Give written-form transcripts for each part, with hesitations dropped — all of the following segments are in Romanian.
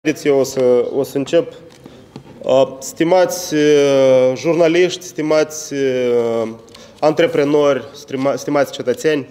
Eu o să încep. Stimați jurnaliști, stimați antreprenori, stimați cetățeni,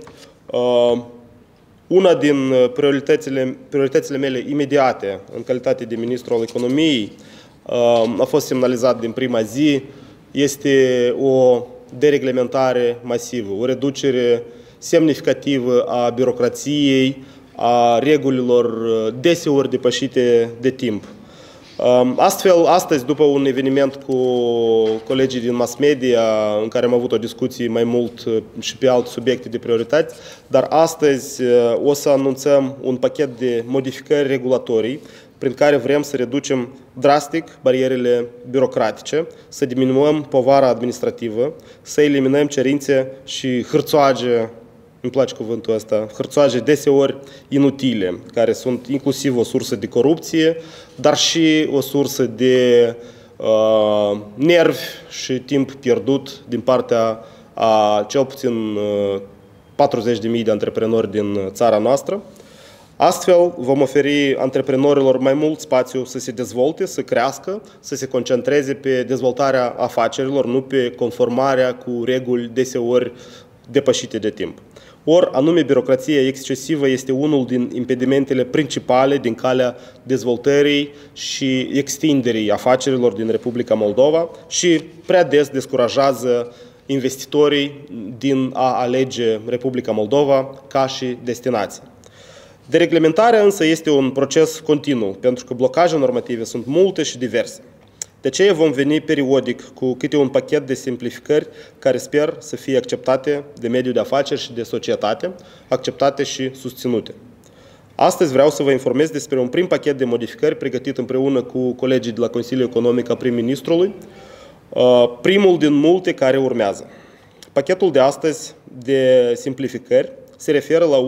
una din prioritățile mele imediate în calitate de ministru al economiei a fost semnalizat din prima zi, este o dereglementare masivă, o reducere semnificativă a birocrației, a regulilor deseori depășite de timp. Astfel, astăzi, după un eveniment cu colegii din mass media, în care am avut o discuție mai mult și pe alte subiecte de priorități, dar astăzi o să anunțăm un pachet de modificări regulatorii prin care vrem să reducem drastic barierele birocratice, să diminuăm povara administrativă, să eliminăm cerințe și hârțoage, îmi place cuvântul ăsta, hârțoage deseori inutile, care sunt inclusiv o sursă de corupție, dar și o sursă de nervi și timp pierdut din partea a cel puțin 40.000 de antreprenori din țara noastră. Astfel, vom oferi antreprenorilor mai mult spațiu să se dezvolte, să crească, să se concentreze pe dezvoltarea afacerilor, nu pe conformarea cu reguli deseori depășite de timp. Ori, anume, birocrația excesivă este unul din impedimentele principale din calea dezvoltării și extinderii afacerilor din Republica Moldova și prea des descurajează investitorii din a alege Republica Moldova ca și destinație. Dereglementarea însă este un proces continuu, pentru că blocaje normative sunt multe și diverse. De aceea vom veni periodic cu câte un pachet de simplificări care sper să fie acceptate de mediul de afaceri și de societate, acceptate și susținute. Astăzi vreau să vă informez despre un prim pachet de modificări pregătit împreună cu colegii de la Consiliul Economic al Prim-Ministrului, primul din multe care urmează. Pachetul de astăzi de simplificări se referă la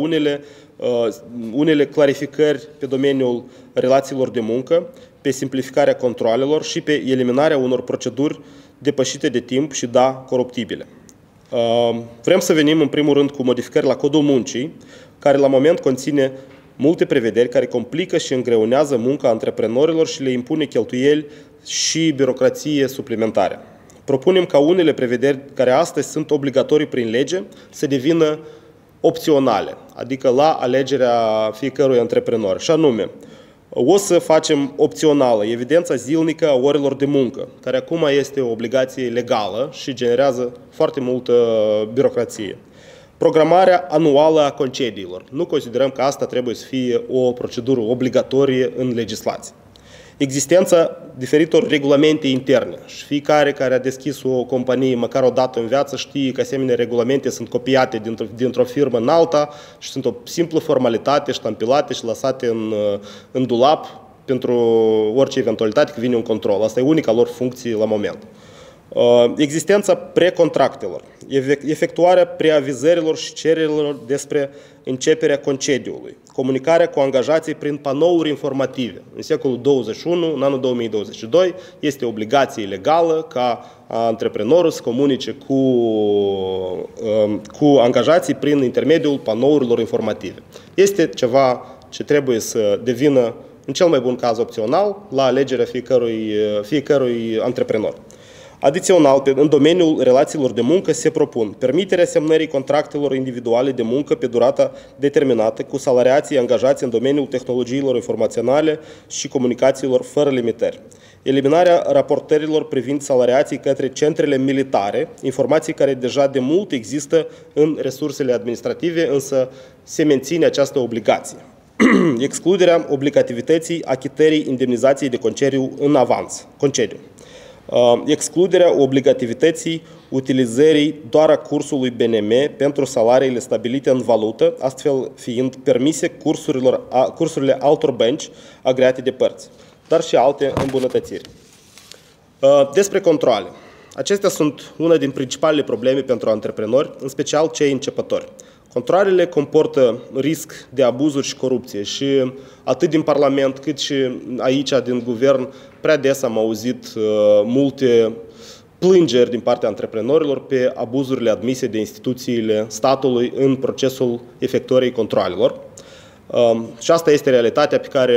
unele clarificări pe domeniul relațiilor de muncă, pe simplificarea controalelor și pe eliminarea unor proceduri depășite de timp și, da, coruptibile. Vrem să venim în primul rând cu modificări la Codul Muncii, care la moment conține multe prevederi care complică și îngreunează munca antreprenorilor și le impune cheltuieli și birocrație suplimentare. Propunem ca unele prevederi care astăzi sunt obligatorii prin lege să devină opționale, adică la alegerea fiecărui antreprenor, și anume, o să facem opțională evidența zilnică a orelor de muncă, care acum este o obligație legală și generează foarte multă birocrație. Programarea anuală a concediilor. Nu considerăm că asta trebuie să fie o procedură obligatorie în legislație. Existența diferitor regulamente interne și fiecare care a deschis o companie măcar o dată în viață știe că asemenea regulamente sunt copiate dintr-o firmă în alta și sunt o simplă formalitate, ștampilate și lăsate în dulap pentru orice eventualitate că vine un control. Asta e unica lor funcție la moment. Existența precontractelor, efectuarea preavizărilor și cererilor despre începerea concediului, comunicarea cu angajații prin panouri informative. În secolul 21, în anul 2022, este obligație legală ca antreprenorul să comunice cu angajații prin intermediul panourilor informative. Este ceva ce trebuie să devină, în cel mai bun caz, opțional la alegerea fiecărui antreprenor. Adițional, în domeniul relațiilor de muncă se propun permiterea semnării contractelor individuale de muncă pe durată determinată cu salariații angajați în domeniul tehnologiilor informaționale și comunicațiilor fără limitări. Eliminarea raportărilor privind salariații către centrele militare, informații care deja de mult există în resursele administrative, însă se menține această obligație. Excluderea obligativității achitării indemnizației de concediu în avans. Excluderea obligativității utilizării doar a cursului BNM pentru salariile stabilite în valută, astfel fiind permise cursurile altor bănci agreate de părți, dar și alte îmbunătățiri. Despre controale. Acestea sunt una din principalele probleme pentru antreprenori, în special cei începători. Controalele comportă risc de abuzuri și corupție și atât din Parlament cât și aici din Guvern prea des am auzit multe plângeri din partea antreprenorilor pe abuzurile admise de instituțiile statului în procesul efectuării controalelor. Și asta este realitatea pe care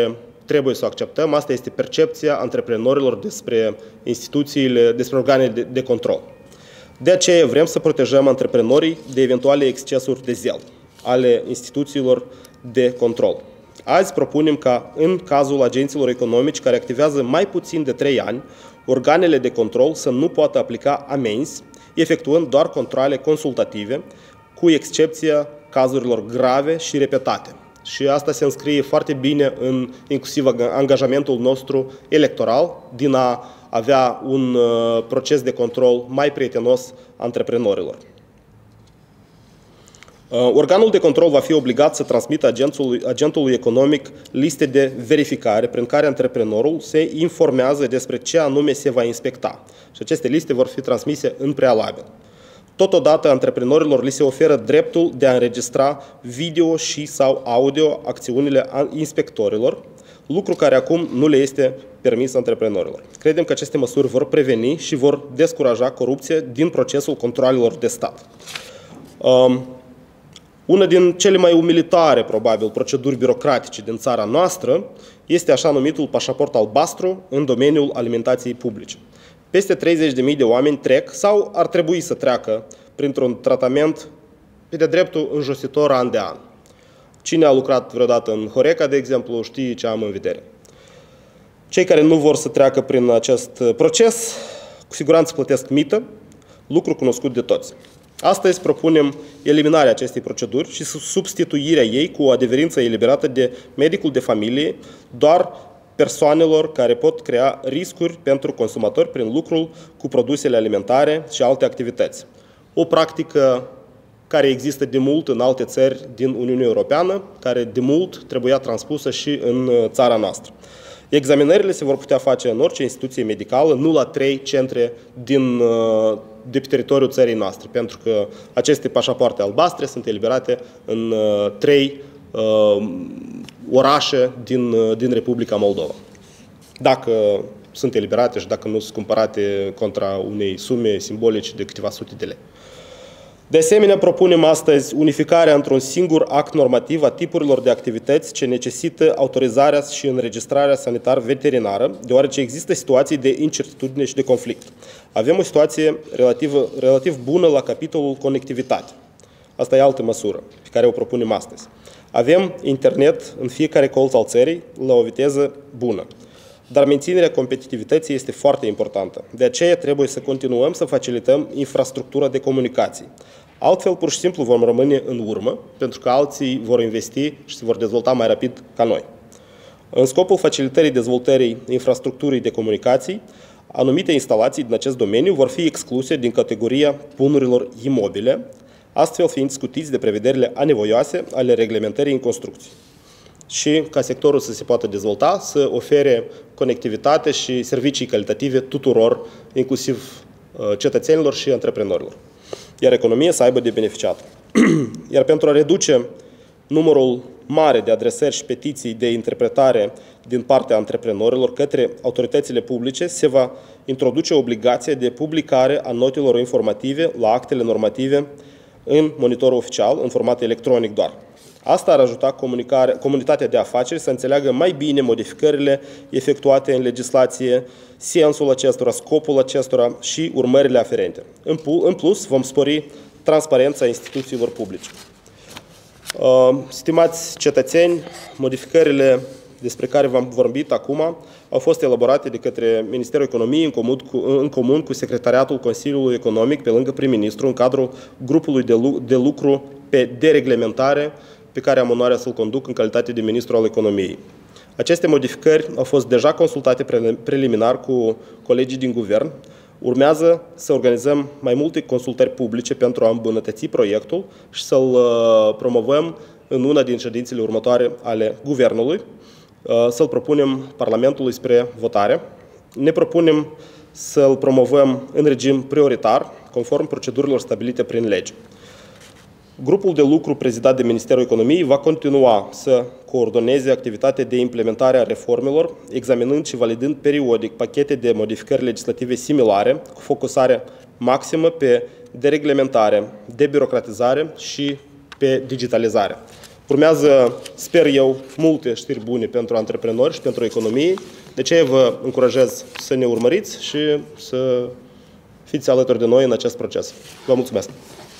trebuie să o acceptăm. Asta este percepția antreprenorilor despre instituțiile, despre organele de control. De aceea vrem să protejăm antreprenorii de eventuale excesuri de zel ale instituțiilor de control. Azi propunem ca, în cazul agenților economici care activează mai puțin de 3 ani, organele de control să nu poată aplica amenzi, efectuând doar controale consultative, cu excepția cazurilor grave și repetate. Și asta se înscrie foarte bine în inclusiv angajamentul nostru electoral din a avea un proces de control mai prietenos antreprenorilor. Organul de control va fi obligat să transmită agentului economic liste de verificare prin care antreprenorul se informează despre ce anume se va inspecta. Și aceste liste vor fi transmise în prealabil. Totodată, antreprenorilor li se oferă dreptul de a înregistra video și sau audio acțiunile inspectorilor, lucru care acum nu le este permis antreprenorilor. Credem că aceste măsuri vor preveni și vor descuraja corupția din procesul controalelor de stat. Una din cele mai umilitoare, probabil, proceduri birocratice din țara noastră este așa numitul pașaport albastru în domeniul alimentației publice. Peste 30.000 de oameni trec sau ar trebui să treacă printr-un tratament pe de dreptul înjositor an de an. Cine a lucrat vreodată în Horeca, de exemplu, știe ce am în vedere. Cei care nu vor să treacă prin acest proces, cu siguranță plătesc mită, lucru cunoscut de toți. Astăzi propunem eliminarea acestei proceduri și substituirea ei cu o adeverință eliberată de medicul de familie, doar persoanelor care pot crea riscuri pentru consumatori prin lucrul cu produsele alimentare și alte activități. O practică care există de mult în alte țări din Uniunea Europeană, care de mult trebuia transpusă și în țara noastră. Examinările se vor putea face în orice instituție medicală, nu la 3 centre de pe teritoriul țării noastre, pentru că aceste pașapoarte albastre sunt eliberate în 3 orașe din Republica Moldova. Dacă sunt eliberate și dacă nu sunt cumpărate contra unei sume simbolice de câteva sute de lei. De asemenea, propunem astăzi unificarea într-un singur act normativ a tipurilor de activități ce necesită autorizarea și înregistrarea sanitar-veterinară, deoarece există situații de incertitudine și de conflict. Avem o situație relativ bună la capitolul conectivitate. Asta e altă măsură pe care o propunem astăzi. Avem internet în fiecare colț al țării la o viteză bună. Dar menținerea competitivității este foarte importantă. De aceea trebuie să continuăm să facilităm infrastructura de comunicații. Altfel, pur și simplu, vom rămâne în urmă, pentru că alții vor investi și se vor dezvolta mai rapid ca noi. În scopul facilitării dezvoltării infrastructurii de comunicații, anumite instalații din acest domeniu vor fi excluse din categoria bunurilor imobile, astfel fiind scutiți de prevederile anevoioase ale reglementării în construcții. Și ca sectorul să se poată dezvolta, să ofere conectivitate și servicii calitative tuturor, inclusiv cetățenilor și antreprenorilor, iar economia să aibă de beneficiat. Iar pentru a reduce numărul mare de adresări și petiții de interpretare din partea antreprenorilor către autoritățile publice, se va introduce obligația de publicare a notelor informative la actele normative în monitorul oficial, în format electronic doar. Asta ar ajuta comunitatea de afaceri să înțeleagă mai bine modificările efectuate în legislație, sensul acestora, scopul acestora și urmările aferente. În plus, vom spori transparența instituțiilor publice. Stimați cetățeni, modificările despre care v-am vorbit acum au fost elaborate de către Ministerul Economiei în comun cu Secretariatul Consiliului Economic, pe lângă prim-ministru, în cadrul grupului de lucru pe dereglementare, pe care am onoarea să-l conduc în calitate de ministru al economiei. Aceste modificări au fost deja consultate preliminar cu colegii din guvern. Urmează să organizăm mai multe consultări publice pentru a îmbunătăți proiectul și să-l promovăm în una din ședințele următoare ale guvernului, să-l propunem Parlamentului spre votare. Ne propunem să-l promovăm în regim prioritar, conform procedurilor stabilite prin lege. Grupul de lucru prezidat de Ministerul Economiei va continua să coordoneze activitatea de implementare a reformelor, examinând și validând periodic pachete de modificări legislative similare, cu focusare maximă pe dereglementare, debirocratizare și pe digitalizare. Urmează, sper eu, multe știri bune pentru antreprenori și pentru economie. De aceea vă încurajez să ne urmăriți și să fiți alături de noi în acest proces. Vă mulțumesc!